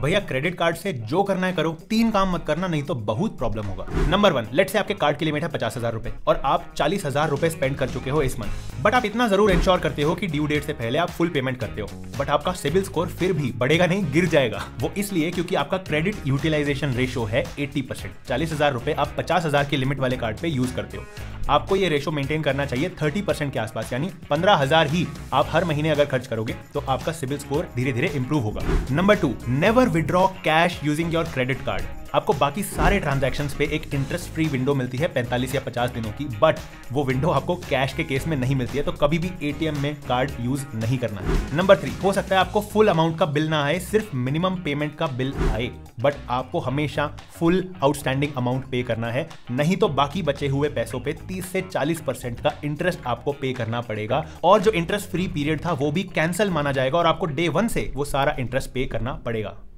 भैया credit card से जो करना है करो, 3 काम मत करना, नहीं तो बहुत प्रॉब्लम होगा। नंबर 1, लेट से आपके कार्ड की लिमिट है 50,000 रुपए और आप 40,000 रुपए स्पेंड कर चुके हो इस मंथ, बट आप इतना जरूर इंश्योर करते हो कि ड्यू डेट से पहले आप फुल पेमेंट करते हो, बट आपका सिबिल स्कोर फिर भी बढ़ेगा नहीं, गिर जाएगा। वो इसलिए क्योंकि आपका क्रेडिट यूटिलाइजेशन रेशो है 80%। 40,000 रुपए आप 50,000 की लिमिट वाले कार्ड पे यूज करते हो। आपको ये रेशो मेंटेन करना चाहिए 30% के आसपास, यानी 15,000 ही आप हर महीने अगर खर्च करोगे तो आपका सिबिल स्कोर धीरे धीरे इंप्रूव होगा। Number 2, never withdraw cash using your credit card. आपको बाकी सारे ट्रांजैक्शंस पे एक इंटरेस्ट फ्री विंडो मिलती है 45 या 50 दिनों की, बट वो विंडो आपको कैश के केस में नहीं मिलती है, तो कभी भी एटीएम में कार्ड यूज नहीं करना है। नंबर 3, हो सकता है आपको फुल अमाउंट का बिल ना आए, सिर्फ मिनिमम पेमेंट का बिल आए, बट आपको हमेशा फुल आउटस्टैंडिंग अमाउंट पे करना है, नहीं तो बाकी बचे हुए पैसों पे 30 से 40% का इंटरेस्ट आपको पे करना पड़ेगा, और जो इंटरेस्ट फ्री पीरियड था वो भी कैंसिल माना जाएगा और आपको डे 1 से वो सारा इंटरेस्ट पे करना पड़ेगा।